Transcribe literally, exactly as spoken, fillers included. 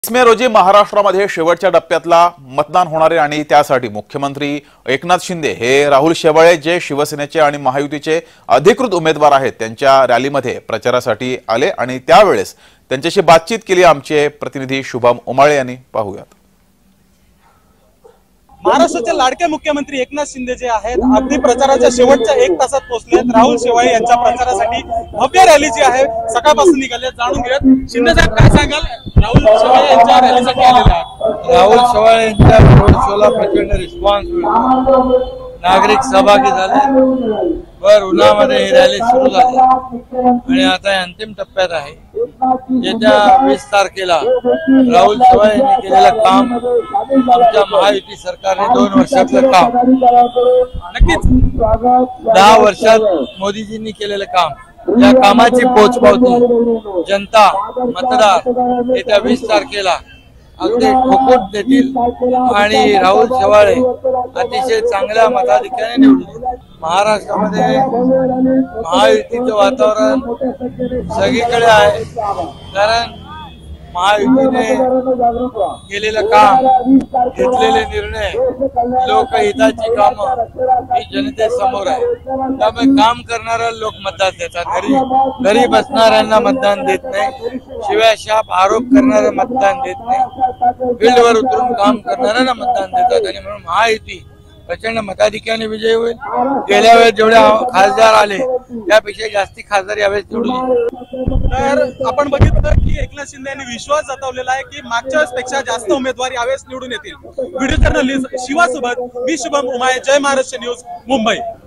मे रोजी महाराष्ट्रामध्ये शेवटच्या टप्प्यातला मतदान होणार आहे आणि त्यासाठी मुख्यमंत्री एकनाथ शिंदे हे राहुल शेवाळे जे शिवसेनेचे आणि महायुतीचे अधिकृत उमेदवार आहेत त्यांच्या रॅलीमध्ये प्रचारासाठी आले आणि त्यावेळेस त्यांच्याशी बातचीत केली आमचे प्रतिनिधी शुभम उमाळे यांनी। पाहूयात। महाराष्ट्राचे लाडके मुख्यमंत्री एकनाथ शिंदे जे आहेत अगदी प्रचाराच्या शेवटच्या एक तासात पोहोचलेत। राहुल शेवाळे यांच्या प्रचारासाठी भव्य रॅली जी आहे सकाळपासून निघाली। जाणून घेऊयात शिंदे साहेब काय सांगाल, राहुल शेवाळे यांच्या रॅलीसाठी आलेले आहात। राहुल शेवाळे यांच्या रोड शोला प्रचंड रिस्पॉन्स मिळतो, नागरिक सहभागी झाले, भर उन्हामध्ये ही रॅली सुरू झाली आणि आता अंतिम टप्प्यात आहे। येत्या वीस तारखेला राहुल शेवाळे यांनी केलेलं काम, आमच्या महायुती सरकारने दोन वर्षातलं काम, नक्कीच दहा वर्षात मोदीजींनी केलेलं काम, या कामाची पोचपावती जनता मतदार येत्या वीस तारखेला अगदी ठोकून देतील आणि राहुल शेवाळे अतिशय चांगल्या मताधिक्याने निवडून येतील। महाराष्ट्रामध्ये महायुतीचं वातावरण सगळीकडे आहे, कारण महायुतीने केलेलं काम, घेतलेले निर्णय, लोकहिताची कामं ही जनतेसमोर आहे। त्यामुळे काम करणारा लोक मतदान देतात, घरी घरी बसणाऱ्यांना मतदान देत नाही, शिवाय शाप आरोप करणारा मतदान देत नाही, फील्डवर उतरून काम करणाऱ्यांना मतदान देतात आणि म्हणून महायुती प्रचंड मताधिक्याने विजयी होईल। गेल्या वेळेस जेवढे खासदार आले त्यापेक्षा जास्ती खासदार यावेळेस निवडून येतील। तर आपण बघितलं की एकनाथ शिंदे यांनी विश्वास जतावलेला आहे की मागच्या वेळेसपेक्षा जास्त उमेदवार यावेळेस निवडून येतील। व्हिडिओ जर्नलिस्ट शिवासोबत मी शुभम उमाळे, जय महाराष्ट्र न्यूज, मुंबई।